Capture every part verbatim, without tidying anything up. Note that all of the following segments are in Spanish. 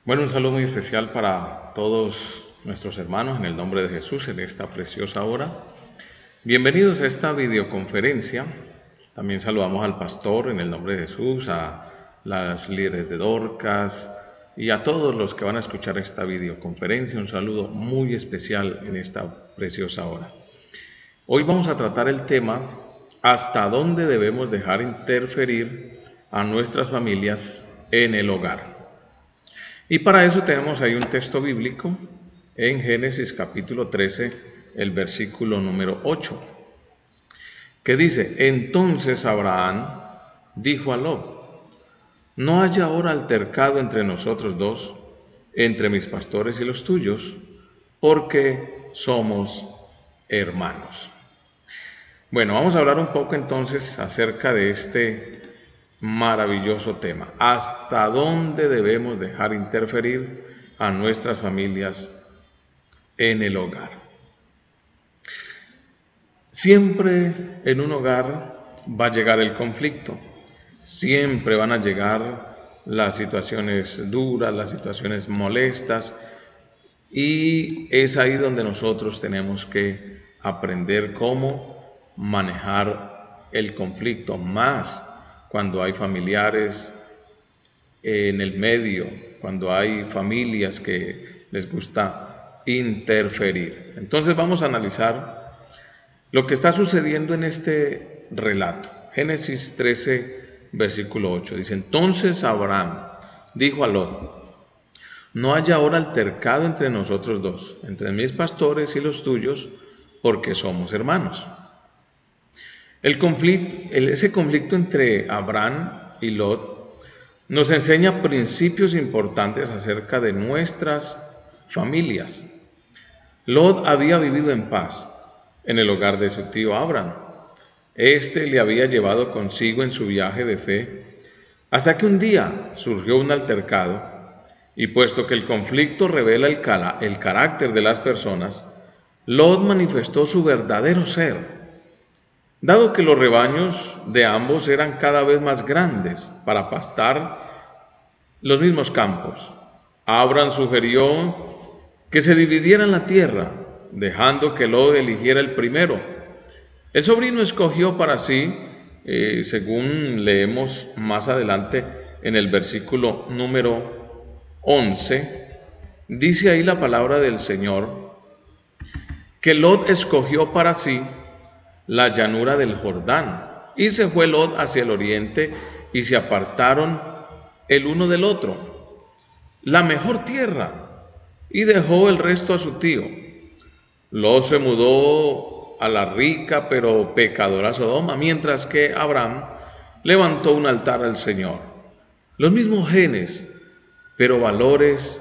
Bueno, un saludo muy especial para todos nuestros hermanos en el nombre de Jesús en esta preciosa hora. Bienvenidos a esta videoconferencia. También saludamos al pastor en el nombre de Jesús, a las líderes de Dorcas y a todos los que van a escuchar esta videoconferencia. Un saludo muy especial en esta preciosa hora. Hoy vamos a tratar el tema ¿hasta dónde debemos dejar interferir a nuestras familias en el hogar? Y para eso tenemos ahí un texto bíblico en Génesis capítulo trece, el versículo número ocho, que dice: Entonces Abraham dijo a Lot: No haya ahora altercado entre nosotros dos, entre mis pastores y los tuyos, porque somos hermanos. Bueno, vamos a hablar un poco entonces acerca de este maravilloso tema. ¿Hasta dónde debemos dejar interferir a nuestras familias en el hogar? Siempre en un hogar va a llegar el conflicto. Siempre van a llegar las situaciones duras, las situaciones molestas, y es ahí donde nosotros tenemos que aprender cómo manejar el conflicto, más cuando hay familiares en el medio, cuando hay familias que les gusta interferir. Entonces vamos a analizar lo que está sucediendo en este relato. Génesis trece, versículo ocho, dice: Entonces Abraham dijo a Lot: No haya ahora altercado entre nosotros dos, entre mis pastores y los tuyos, porque somos hermanos. El conflicto, ese conflicto entre Abraham y Lot nos enseña principios importantes acerca de nuestras familias. Lot había vivido en paz en el hogar de su tío Abraham. Este le había llevado consigo en su viaje de fe, hasta que un día surgió un altercado, y puesto que el conflicto revela el, el carácter de las personas, Lot manifestó su verdadero ser. Dado que los rebaños de ambos eran cada vez más grandes para pastar los mismos campos, Abraham sugirió que se dividieran la tierra, dejando que Lot eligiera el primero. El sobrino escogió para sí, eh, según leemos más adelante en el versículo número once, dice ahí la palabra del Señor, que Lot escogió para sí la llanura del Jordán, y se fue Lot hacia el oriente, y se apartaron el uno del otro, la mejor tierra, y dejó el resto a su tío. Lot se mudó a la rica pero pecadora Sodoma, mientras que Abraham levantó un altar al Señor. Los mismos genes, pero valores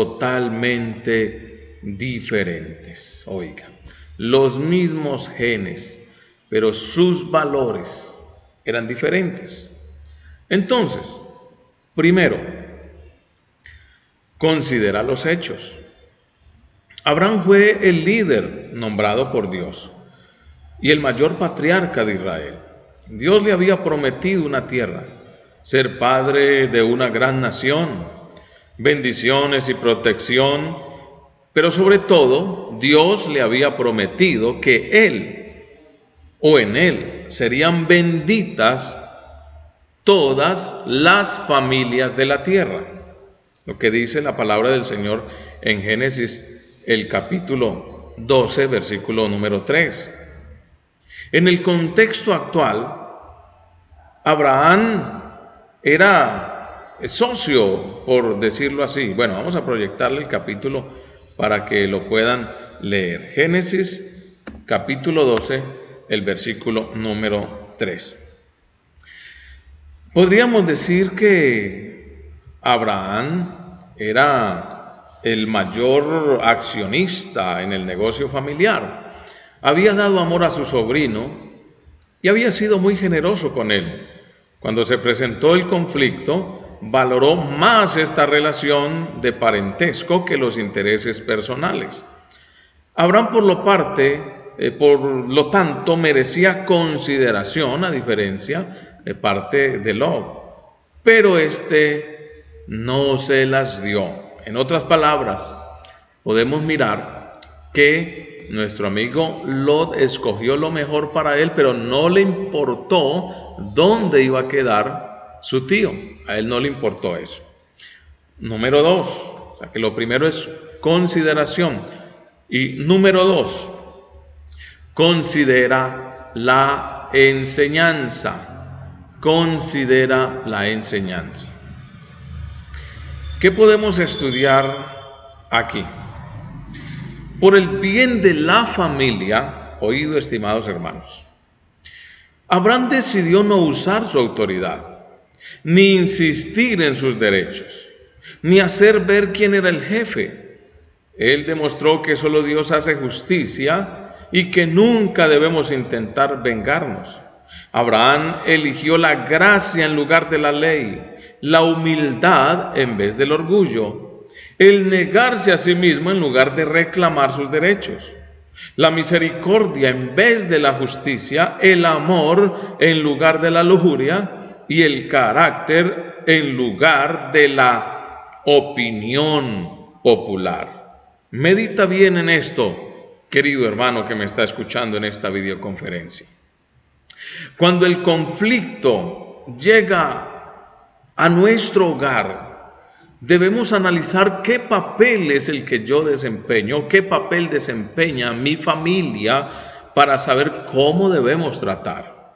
totalmente diferentes. Oigan, los mismos genes, pero sus valores eran diferentes. Entonces, primero, considera los hechos. Abraham fue el líder nombrado por Dios y el mayor patriarca de Israel. Dios le había prometido una tierra, ser padre de una gran nación, bendiciones y protección, pero sobre todo, Dios le había prometido que él o en él serían benditas todas las familias de la tierra. Lo que dice la palabra del Señor en Génesis, el capítulo doce, versículo número tres. En el contexto actual, Abraham era socio, por decirlo así. Bueno, vamos a proyectarle el capítulo para que lo puedan leer. Génesis, capítulo doce, el versículo número tres. Podríamos decir que Abraham era el mayor accionista en el negocio familiar. Había dado amor a su sobrino y había sido muy generoso con él. Cuando se presentó el conflicto, valoró más esta relación de parentesco que los intereses personales. Abraham, por lo parte, eh, por lo tanto, merecía consideración, a diferencia de parte de Lot, pero este no se las dio. En otras palabras, podemos mirar que nuestro amigo Lot escogió lo mejor para él, pero no le importó dónde iba a quedar su tío. A él no le importó eso. Número dos, o sea que lo primero es consideración. Y número dos, considera la enseñanza. Considera la enseñanza. ¿Qué podemos estudiar aquí? Por el bien de la familia, oído, estimados hermanos, Abraham decidió no usar su autoridad, ni insistir en sus derechos, ni hacer ver quién era el jefe. Él demostró que solo Dios hace justicia y que nunca debemos intentar vengarnos. Abraham eligió la gracia en lugar de la ley, la humildad en vez del orgullo, el negarse a sí mismo en lugar de reclamar sus derechos, la misericordia en vez de la justicia, el amor en lugar de la lujuria y el carácter en lugar de la opinión popular. Medita bien en esto, querido hermano que me está escuchando en esta videoconferencia. Cuando el conflicto llega a nuestro hogar, debemos analizar qué papel es el que yo desempeño, qué papel desempeña mi familia para saber cómo debemos tratar.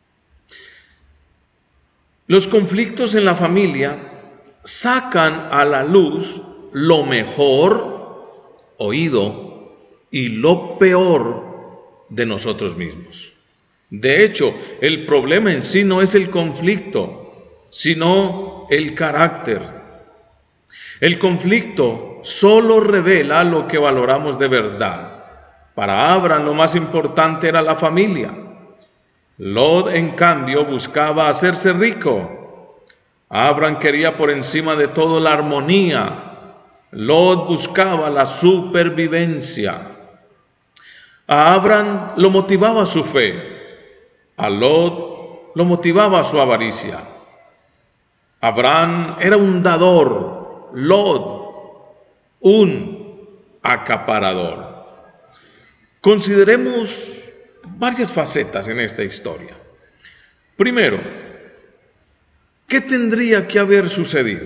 Los conflictos en la familia sacan a la luz lo mejor, oído, y lo peor de nosotros mismos. De hecho, el problema en sí no es el conflicto, sino el carácter. El conflicto solo revela lo que valoramos de verdad. Para Abraham lo más importante era la familia. Lot, en cambio, buscaba hacerse rico. Abraham quería por encima de todo la armonía. Lot buscaba la supervivencia. A Abraham lo motivaba su fe. A Lot lo motivaba su avaricia. Abraham era un dador, Lot un acaparador. Consideremos varias facetas en esta historia. Primero, ¿qué tendría que haber sucedido?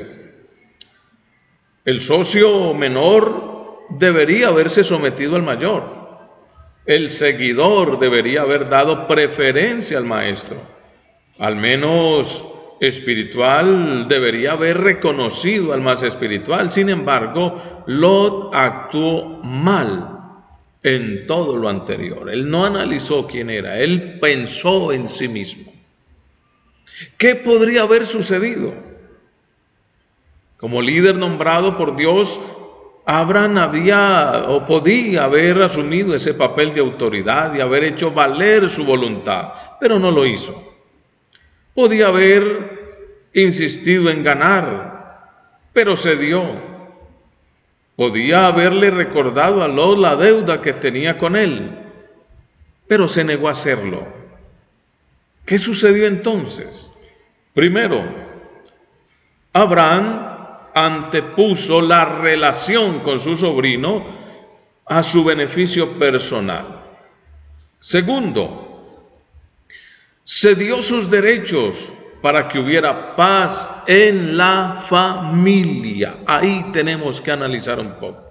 El socio menor debería haberse sometido al mayor. El seguidor debería haber dado preferencia al maestro. Al menos espiritual debería haber reconocido al más espiritual. Sin embargo, Lot actuó mal en todo lo anterior. Él no analizó quién era, él pensó en sí mismo. ¿Qué podría haber sucedido? Como líder nombrado por Dios, Abraham había o podía haber asumido ese papel de autoridad y haber hecho valer su voluntad, pero no lo hizo. Podía haber insistido en ganar, pero cedió. Podía haberle recordado a Lot la deuda que tenía con él, pero se negó a hacerlo. ¿Qué sucedió entonces? Primero, Abraham antepuso la relación con su sobrino a su beneficio personal. Segundo, cedió sus derechos para que hubiera paz en la familia. Ahí tenemos que analizar un poco.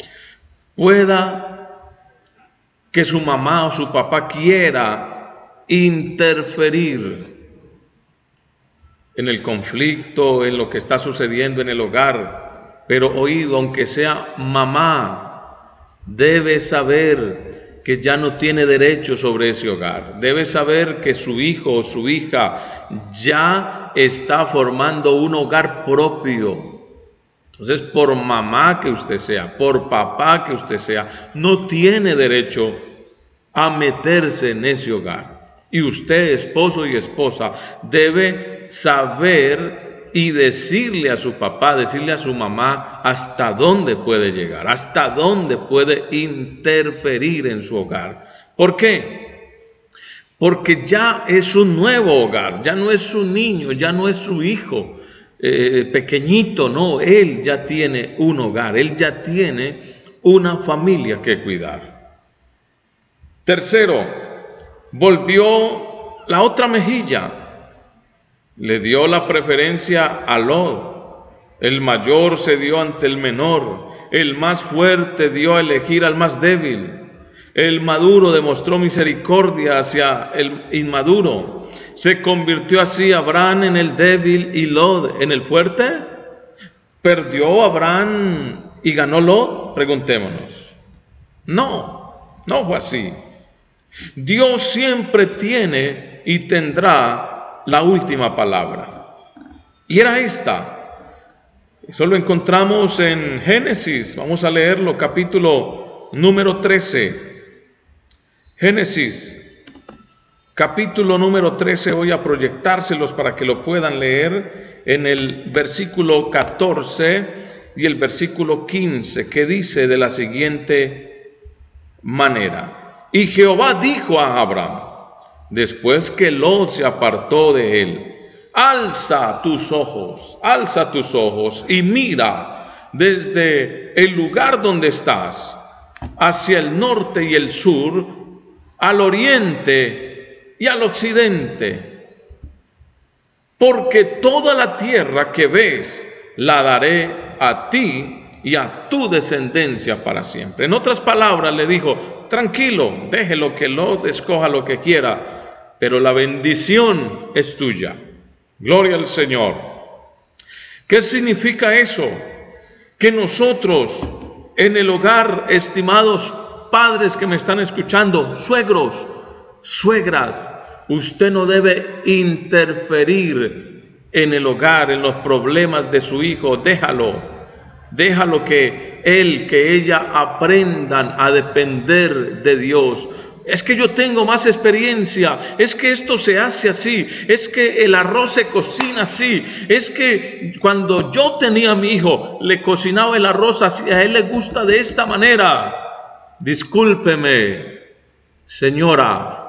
Pueda que su mamá o su papá quiera interferir en el conflicto, en lo que está sucediendo en el hogar, pero oído, aunque sea mamá, debe saber que ya no tiene derecho sobre ese hogar. Debe saber que su hijo o su hija ya está formando un hogar propio. Entonces, por mamá que usted sea, por papá que usted sea, no tiene derecho a meterse en ese hogar. Y usted, esposo y esposa, debe saber y decirle a su papá, decirle a su mamá hasta dónde puede llegar, hasta dónde puede interferir en su hogar. ¿Por qué? Porque ya es un nuevo hogar, ya no es su niño, ya no es su hijo. eh, pequeñito, no, él ya tiene un hogar, él ya tiene una familia que cuidar. Tercero, volvió la otra mejilla, le dio la preferencia a Lot. El mayor se dio ante el menor, el más fuerte dio a elegir al más débil. El maduro demostró misericordia hacia el inmaduro. ¿Se convirtió así Abraham en el débil y Lot en el fuerte? ¿Perdió Abraham y ganó Lot? Preguntémonos. No, no fue así. Dios siempre tiene y tendrá la última palabra. Y era esta. Eso lo encontramos en Génesis. Vamos a leerlo, capítulo número trece. Génesis, capítulo número trece. Voy a proyectárselos para que lo puedan leer en el versículo catorce y el versículo quince, que dice de la siguiente manera: Y Jehová dijo a Abraham, después que Lot se apartó de él: Alza tus ojos, alza tus ojos y mira desde el lugar donde estás, hacia el norte y el sur, al oriente y al occidente, porque toda la tierra que ves la daré a ti y a tu descendencia para siempre. En otras palabras le dijo: tranquilo, déjelo que Lot escoja lo que quiera, pero la bendición es tuya. Gloria al Señor. ¿Qué significa eso? Que nosotros en el hogar, estimados padres que me están escuchando, suegros, suegras, usted no debe interferir en el hogar, en los problemas de su hijo. Déjalo, déjalo que él, que ella aprendan a depender de Dios. Es que yo tengo más experiencia, es que esto se hace así, es que el arroz se cocina así, es que cuando yo tenía a mi hijo, le cocinaba el arroz así, a él le gusta de esta manera. Discúlpeme, señora,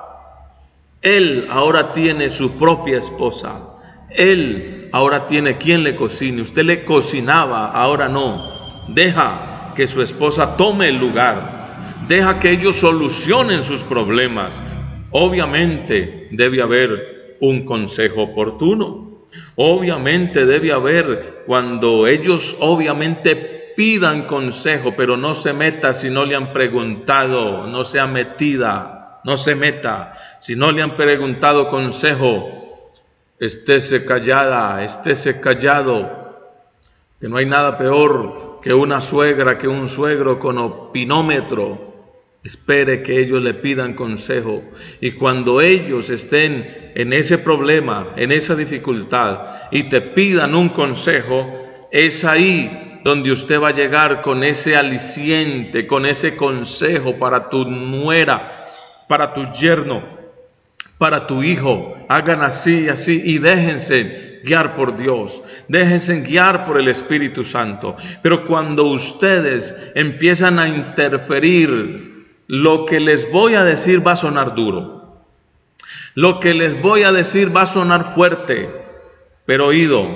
él ahora tiene su propia esposa, él ahora tiene quien le cocine, usted le cocinaba, ahora no. Deja que su esposa tome el lugar. Deja que ellos solucionen sus problemas. Obviamente debe haber un consejo oportuno. Obviamente debe haber, cuando ellos obviamente pidan consejo, pero no se meta si no le han preguntado, no sea metida, no se meta. Si no le han preguntado consejo, estése callada, estése callado, que no hay nada peor que una suegra, que un suegro con opinómetro. Espere que ellos le pidan consejo, y cuando ellos estén en ese problema, en esa dificultad, y te pidan un consejo, es ahí donde usted va a llegar con ese aliciente, con ese consejo para tu nuera, para tu yerno, para tu hijo. Hagan así, así, y déjense guiar por Dios, déjense guiar por el Espíritu Santo. Pero cuando ustedes empiezan a interferir, lo que les voy a decir va a sonar duro, lo que les voy a decir va a sonar fuerte, pero oído,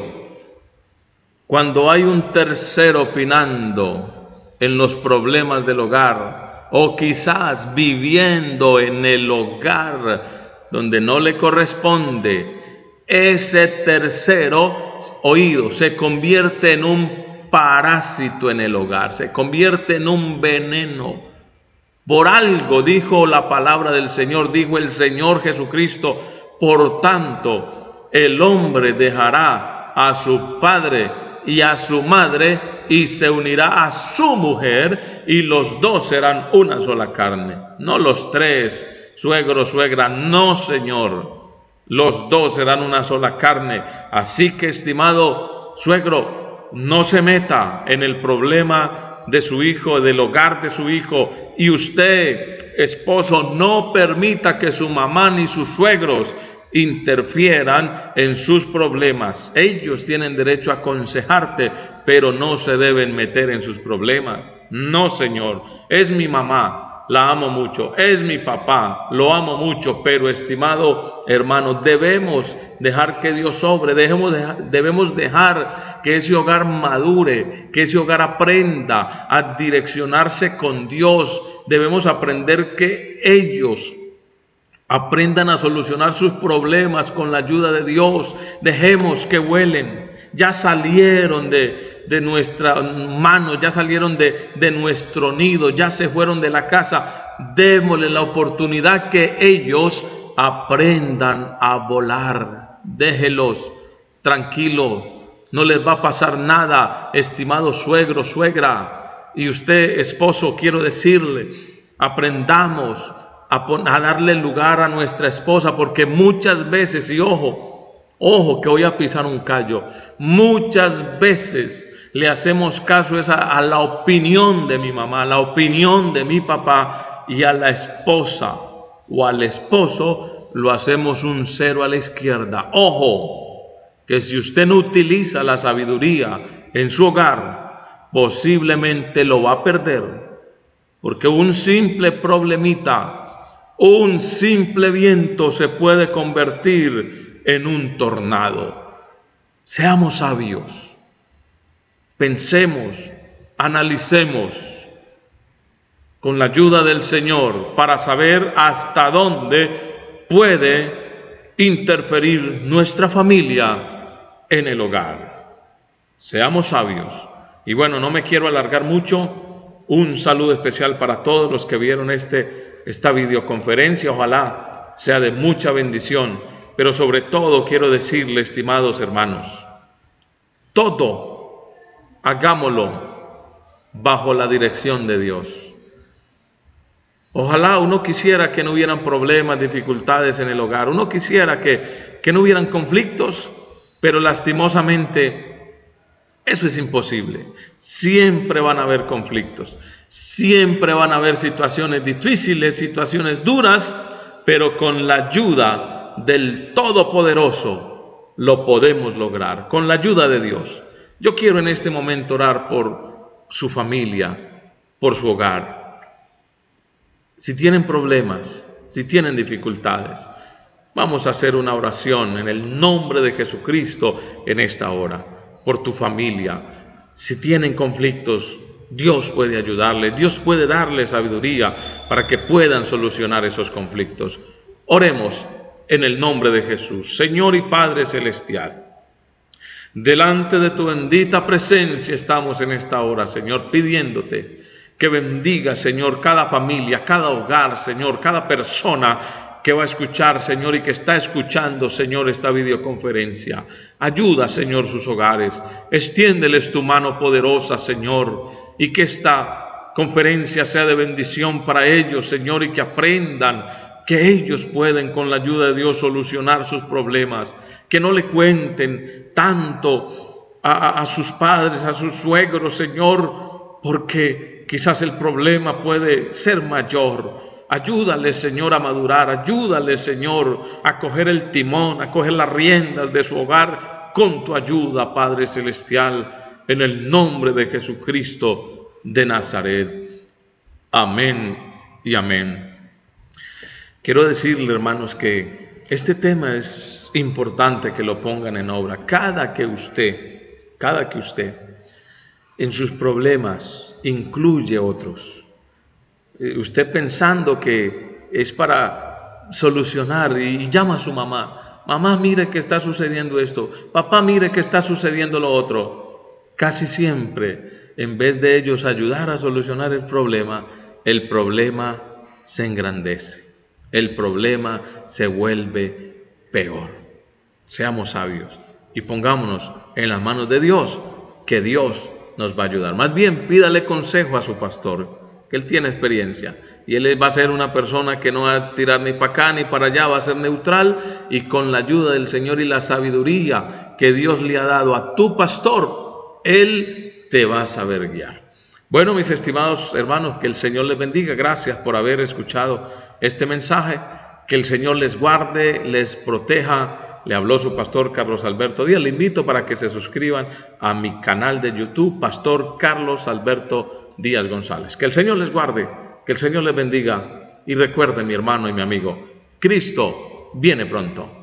cuando hay un tercero opinando en los problemas del hogar, o quizás viviendo en el hogar donde no le corresponde, ese tercero, oído, se convierte en un parásito en el hogar, se convierte en un veneno. Por algo dijo la palabra del Señor, dijo el Señor Jesucristo: por tanto, el hombre dejará a su padre y a su madre y se unirá a su mujer, y los dos serán una sola carne. No los tres, suegro, suegra, no, Señor. Los dos serán una sola carne. Así que, estimado suegro, no se meta en el problema de su hijo, del hogar de su hijo. Y usted, esposo, no permita que su mamá ni sus suegros interfieran en sus problemas. Ellos tienen derecho a aconsejarte, pero no se deben meter en sus problemas. No, Señor, es mi mamá, la amo mucho, es mi papá, lo amo mucho, pero estimado hermano, debemos dejar que Dios obre, debemos dejar, debemos dejar que ese hogar madure, que ese hogar aprenda a direccionarse con Dios. Debemos aprender que ellos aprendan a solucionar sus problemas con la ayuda de Dios. Dejemos que vuelen, ya salieron de... de nuestra mano, ya salieron de, de nuestro nido, ya se fueron de la casa. Démosle la oportunidad que ellos aprendan a volar. Déjelos tranquilos, no les va a pasar nada, estimado suegro, suegra. Y usted, esposo, quiero decirle, aprendamos a, a darle lugar a nuestra esposa, porque muchas veces, y ojo, ojo que voy a pisar un callo, muchas veces le hacemos caso a, a la opinión de mi mamá, a la opinión de mi papá, y a la esposa o al esposo lo hacemos un cero a la izquierda. Ojo, que si usted no utiliza la sabiduría en su hogar, posiblemente lo va a perder, porque un simple problemita, un simple viento se puede convertir en un tornado. Seamos sabios. Pensemos, analicemos con la ayuda del Señor para saber hasta dónde puede interferir nuestra familia en el hogar. Seamos sabios. Y bueno, no me quiero alargar mucho. Un saludo especial para todos los que vieron este, esta videoconferencia. Ojalá sea de mucha bendición. Pero sobre todo quiero decirle, estimados hermanos, todo hagámoslo bajo la dirección de Dios. Ojalá uno quisiera que no hubieran problemas, dificultades en el hogar. Uno quisiera que, que no hubieran conflictos, pero lastimosamente eso es imposible. Siempre van a haber conflictos. Siempre van a haber situaciones difíciles, situaciones duras, pero con la ayuda del Todopoderoso lo podemos lograr, con la ayuda de Dios. Yo quiero en este momento orar por su familia, por su hogar. Si tienen problemas, si tienen dificultades, vamos a hacer una oración en el nombre de Jesucristo en esta hora, por tu familia. Si tienen conflictos, Dios puede ayudarles, Dios puede darles sabiduría para que puedan solucionar esos conflictos. Oremos en el nombre de Jesús. Señor y Padre Celestial, delante de tu bendita presencia estamos en esta hora, Señor, pidiéndote que bendiga, Señor, cada familia, cada hogar, Señor, cada persona que va a escuchar, Señor, y que está escuchando, Señor, esta videoconferencia. Ayuda, Señor, sus hogares. Extiéndeles tu mano poderosa, Señor, y que esta conferencia sea de bendición para ellos, Señor, y que aprendan que ellos pueden, con la ayuda de Dios, solucionar sus problemas. Que no le cuenten tanto a, a, a sus padres, a sus suegros, Señor, porque quizás el problema puede ser mayor. Ayúdale, Señor, a madurar. Ayúdale, Señor, a coger el timón, a coger las riendas de su hogar con tu ayuda, Padre Celestial, en el nombre de Jesucristo de Nazaret. Amén y amén. Quiero decirle, hermanos, que este tema es importante que lo pongan en obra. Cada que usted, cada que usted en sus problemas incluye otros, usted pensando que es para solucionar y llama a su mamá, mamá, mire que está sucediendo esto, papá, mire que está sucediendo lo otro, casi siempre, en vez de ellos ayudar a solucionar el problema, el problema se engrandece. El problema se vuelve peor. Seamos sabios y pongámonos en las manos de Dios, que Dios nos va a ayudar. Más bien, pídale consejo a su pastor, que él tiene experiencia. Y él va a ser una persona que no va a tirar ni para acá ni para allá, va a ser neutral. Y con la ayuda del Señor y la sabiduría que Dios le ha dado a tu pastor, él te va a saber guiar. Bueno, mis estimados hermanos, que el Señor les bendiga. Gracias por haber escuchado este mensaje. Que el Señor les guarde, les proteja. Le habló su pastor Carlos Alberto Díaz. Le invito para que se suscriban a mi canal de YouTube, Pastor Carlos Alberto Díaz González. Que el Señor les guarde. Que el Señor les bendiga y recuerde, mi hermano y mi amigo, Cristo viene pronto.